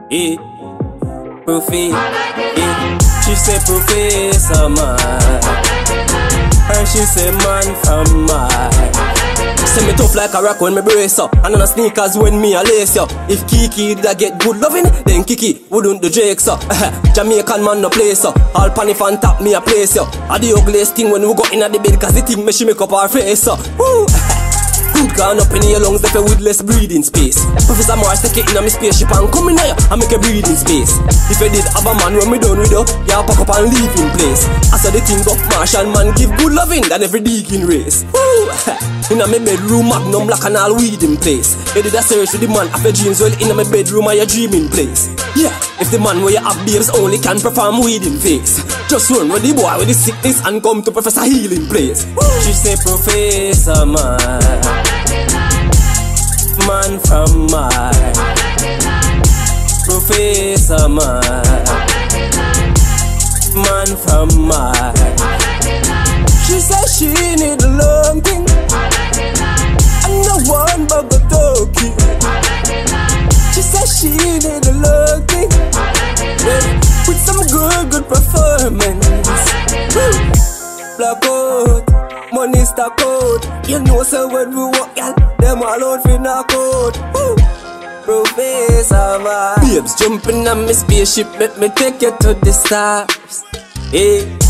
Eh, she say Professor man, and she say man from Marz. Say me tough like a rock when me brace up, and on a sneakers when me a lace up. If Kiki did I get good loving, then Kiki wouldn't the Jakes up. Jamaican man no place up, all panny fan tap me a place up. A the ugliest thing when we go in at the bed, cause the thing me she make up her face up. Good gone up in your lungs, left with less breathing space. Professor Marz take it in a me spaceship and come in here and make a breathing space. If you did have a man when me done with you, you pack up and leave in place. I saw the thing up Marshall man give good loving than every digging race. In a me bedroom, magnum black and all weed in place. You did a search with the man after dreams, well in a me bedroom are your dreaming place. Yeah, if the man where you have babes only can perform weed in face, just run with the boy with the sickness and come to Professor Healing place. She say Professor man, man from Marz. Professor man, man from Marz. She said she need a long thing, and no one but the talkie. She said she need a long thing, with some good performance. Blockout, money stack out. You know so when we walk out, them all out for knock out. Professor man, babes jumping on my spaceship, let me take you to the stars. Hey.